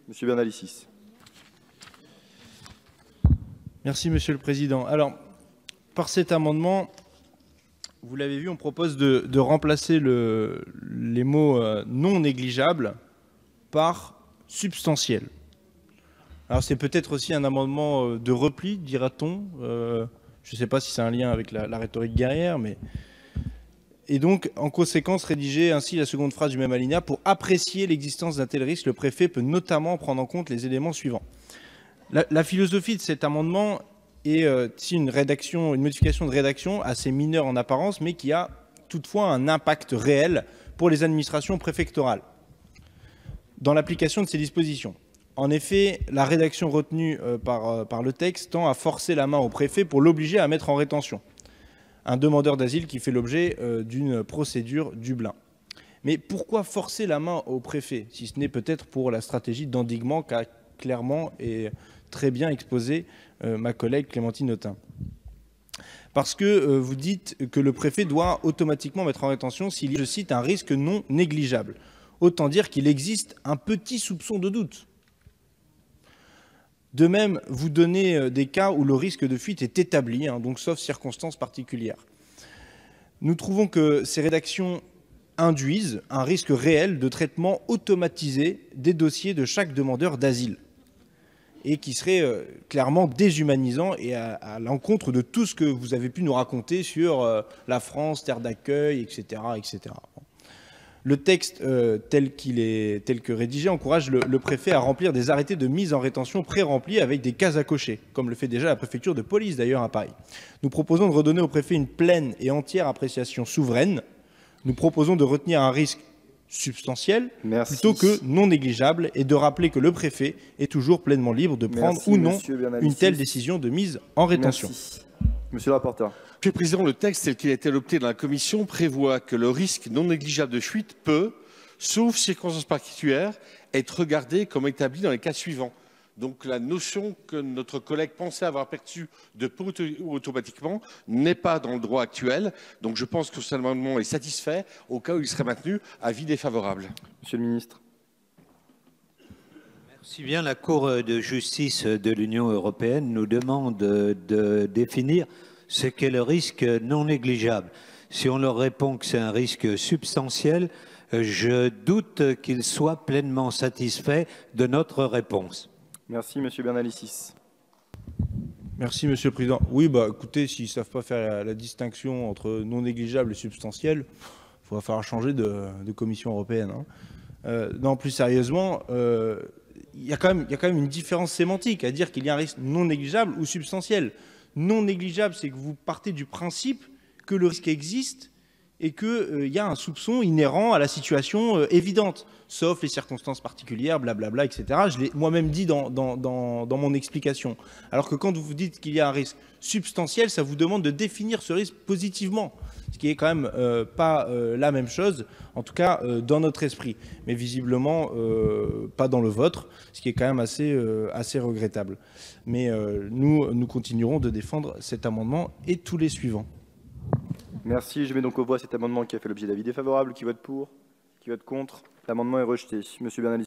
Monsieur Bernalicis. Merci, Monsieur le Président. Alors, par cet amendement, vous l'avez vu, on propose de remplacer les mots non négligeables par substantiel. Alors, c'est peut-être aussi un amendement de repli, dira-t-on. Je ne sais pas si c'est un lien avec la rhétorique guerrière, mais... Et donc, en conséquence, rédiger ainsi la seconde phrase du même alinéa. Pour apprécier l'existence d'un tel risque, le préfet peut notamment prendre en compte les éléments suivants. La philosophie de cet amendement est une modification de rédaction assez mineure en apparence, mais qui a toutefois un impact réel pour les administrations préfectorales dans l'application de ces dispositions. En effet, la rédaction retenue par le texte tend à forcer la main au préfet pour l'obliger à mettre en rétention un demandeur d'asile qui fait l'objet d'une procédure Dublin. Mais pourquoi forcer la main au préfet, si ce n'est peut-être pour la stratégie d'endiguement qu'a clairement et très bien exposé ma collègue Clémentine Autain? Parce que vous dites que le préfet doit automatiquement mettre en rétention s'il y a, je cite, un risque non négligeable. Autant dire qu'il existe un petit soupçon de doute. De même, vous donnez des cas où le risque de fuite est établi, donc sauf circonstances particulières. Nous trouvons que ces rédactions induisent un risque réel de traitement automatisé des dossiers de chaque demandeur d'asile et qui serait clairement déshumanisant et à l'encontre de tout ce que vous avez pu nous raconter sur la France, terre d'accueil, etc., etc. Le texte tel que rédigé encourage le préfet à remplir des arrêtés de mise en rétention pré-remplis avec des cases à cocher, comme le fait déjà la préfecture de police d'ailleurs à Paris. Nous proposons de redonner au préfet une pleine et entière appréciation souveraine. Nous proposons de retenir un risque substantiel plutôt que non négligeable et de rappeler que le préfet est toujours pleinement libre de prendre ou non une telle décision de mise en rétention. Merci. Monsieur le rapporteur. Monsieur le Président, le texte tel qu'il a été adopté dans la Commission prévoit que le risque non négligeable de fuite peut, sauf circonstances particulières, être regardé comme établi dans les cas suivants. Donc la notion que notre collègue pensait avoir perçue de peu automatiquement n'est pas dans le droit actuel. Donc je pense que cet amendement est satisfait. Au cas où il serait maintenu, avis défavorable. Monsieur le ministre. Si bien la Cour de justice de l'Union européenne nous demande de définir ce qu'est le risque non négligeable. Si on leur répond que c'est un risque substantiel, je doute qu'ils soient pleinement satisfaits de notre réponse. Merci, Monsieur Bernalicis. Merci, Monsieur le Président. Oui, écoutez, s'ils ne savent pas faire la distinction entre non négligeable et substantiel, il va falloir changer de Commission européenne. Non, plus sérieusement, il y a quand même une différence sémantique à dire qu'il y a un risque non négligeable ou substantiel. Non négligeable, c'est que vous partez du principe que le risque existe et qu'il y a un soupçon inhérent à la situation évidente, sauf les circonstances particulières, blablabla, etc. Je l'ai moi-même dit dans mon explication. Alors que quand vous dites qu'il y a un risque substantiel, ça vous demande de définir ce risque positivement, ce qui est quand même pas la même chose, en tout cas dans notre esprit, mais visiblement pas dans le vôtre, ce qui est quand même assez regrettable. Mais nous continuerons de défendre cet amendement et tous les suivants. Merci. Je mets donc aux voix cet amendement qui a fait l'objet d'avis défavorable. Qui vote pour? Qui vote contre? L'amendement est rejeté. Monsieur Bernalicis.